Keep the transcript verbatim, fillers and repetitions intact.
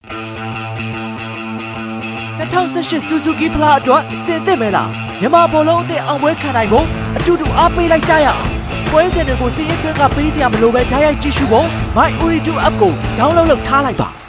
နှစ်ထောင်ဆယ်ရှစ် Suzuki ဖလားအတွက်အဆင်သင့်မဲလားမြန်မာဘောလုံးအသင်းအောင်ပွဲခံနိုင်ဖို့အတူတူအားပေးလိုက်ကြရအောင်ပွဲစဉ်တွေကိုစီးရင်သွင်းကပေးစရာမလိုပဲဓာတ်ရိုက်ကြည့်ရှုဖို့ My Ooredoo app ကို download လုပ်ထားလိုက်ပါ